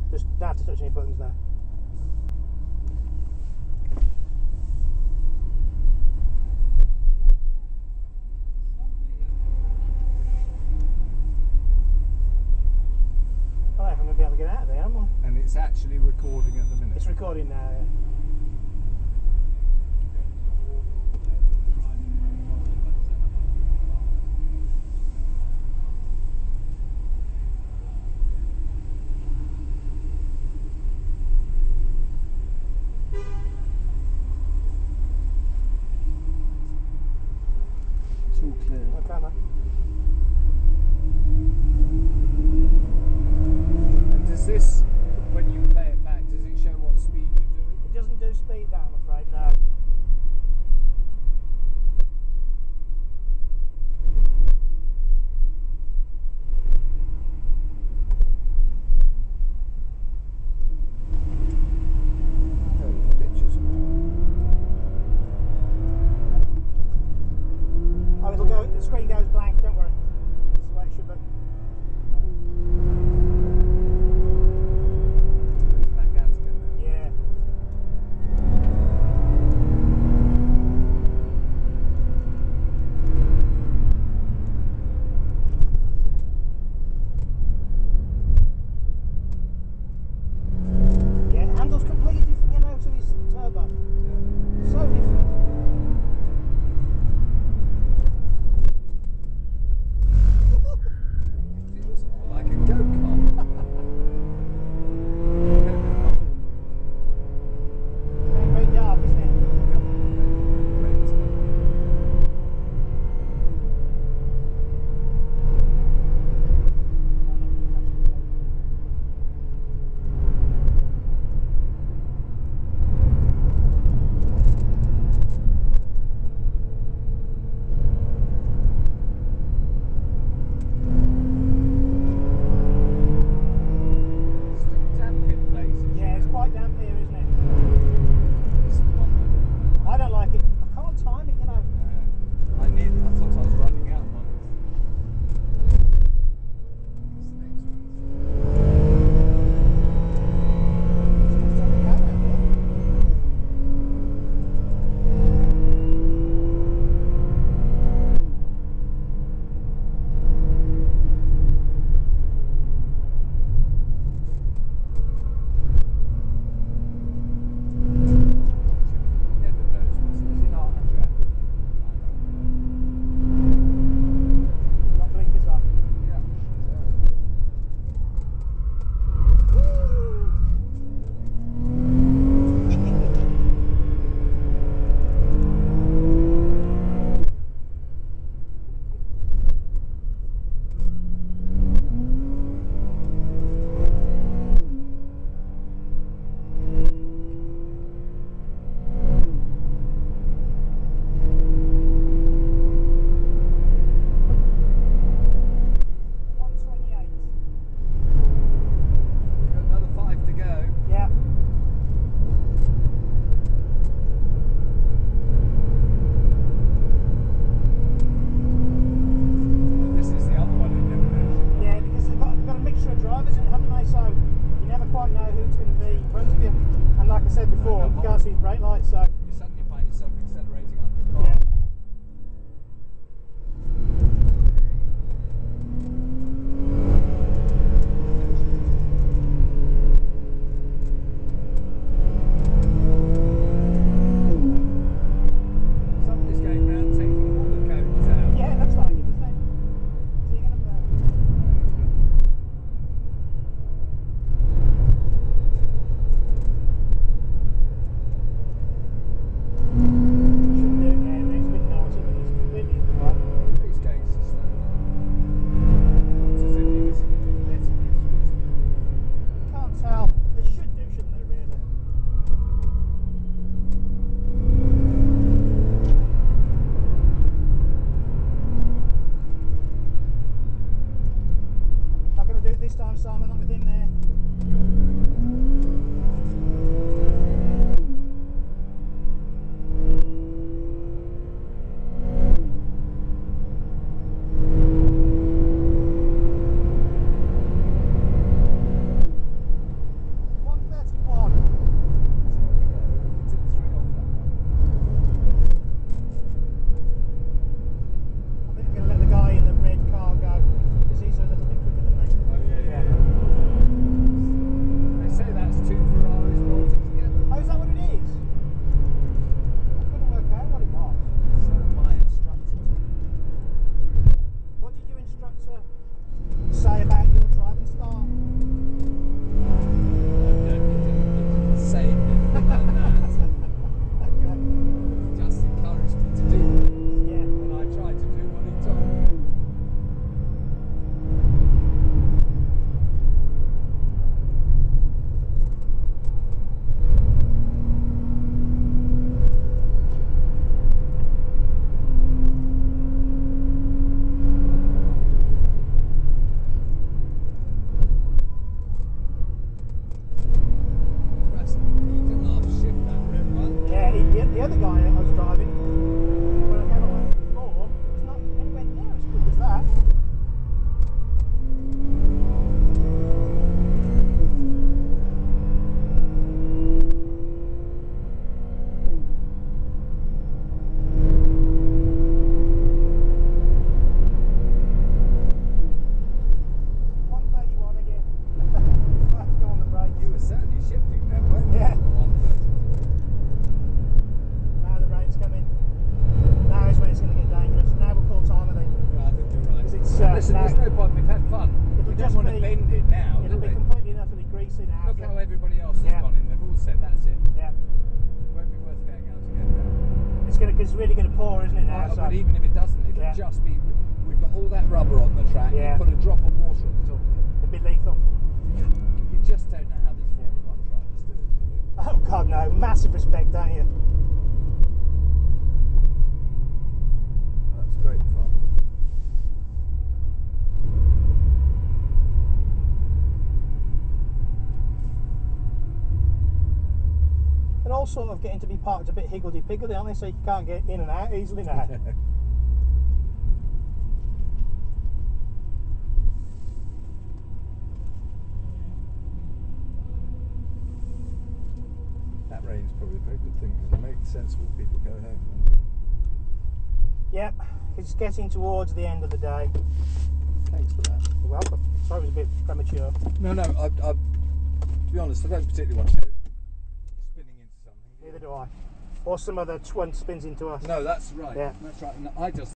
Just don't have to touch any buttons now. I don't know if I'm going to be able to get out of there, am I? And it's actually recording at the minute. It's recording now, yeah. It's all clear. Okay, mate. And does this, when you play it back, does it show what speed you're doing? It doesn't do speed down, I'm afraid, no. Oh, it'll go, the screen goes blank, don't worry. This is the way it should be. It's back out again then. Yeah. Yeah, it handles completely different, you know, to his turbo. So different. It feels more like a go-kart. Very dark, isn't it? Yeah, it's quite damp here, isn't it? I don't like it. I can't time it, you know. I thought I was running out of money. Just on the camera here. Never knows what's Is it not? Got blinkers on. Yeah. We've got another 5 to go. Yeah. And this is the other one in elimination. Yeah, because they've got a mixture of drivers in it, haven't they? So you never quite know who's going to be in front of you. And like I said before, you can't see his brake lights, so You suddenly find yourself accelerating up the car. yeah. Somebody's going round taking all the cones out. Yeah, it looks like it, doesn't it? So you're going to shouldn't do it there, it's a bit naughty, but he's completely in the right. He's going so slow. Looks as if he was letting you through. Can't tell. They should do, shouldn't they, really? Not going to do it this time, Simon, not with him there. look it. how everybody else has Yeah. gone in. They've all said that's it. Yeah. Won't be worth going out again now. It's really gonna pour, isn't it now? But even if it doesn't, it'll Yeah. just be. We've got all that rubber on the track. Yeah. You put a drop of water at the top of it. It'd be lethal. You just don't know how these Formula 1 drivers do it, do you? Oh God, no! Massive respect, don't you? That's great fun. They're all sort of getting to be parked a bit higgledy-piggledy, aren't they? So you can't get in and out easily now. That rain's probably a very good thing because it makes sensible people go home. Yep, it's getting towards the end of the day. Thanks for that. You're welcome. Sorry it was a bit premature. No, to be honest, I don't particularly want to go spinning into something. Neither do I. Or some other twin spins into us. No, that's right. Yeah. That's right. No, I just